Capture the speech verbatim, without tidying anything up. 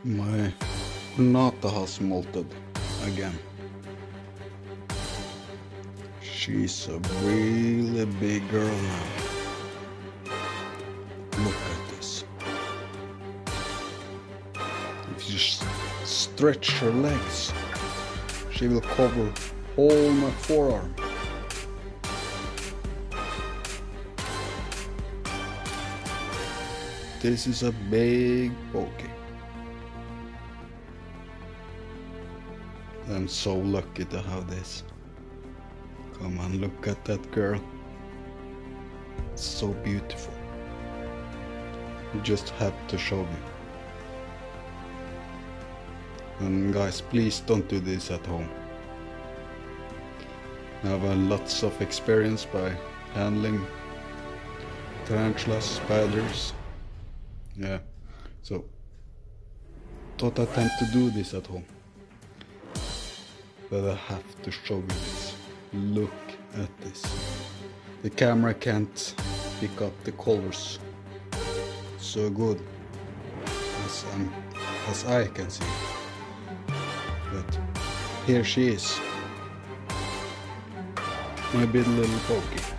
My ornata has molted again. She's a really big girl now. Look at this. If you just stretch her legs, she will cover all my forearm. This is a big Poeci. I'm so lucky to have this. Come on, look at that girl. It's so beautiful. You just have to show you. And guys, please don't do this at home. I have uh, lots of experience by handling tarantulas, spiders. Yeah, so don't attempt to do this at home. But I have to show you this. Look at this. The camera can't pick up the colors so good as, um, as I can see. But here she is, my big little Poeci.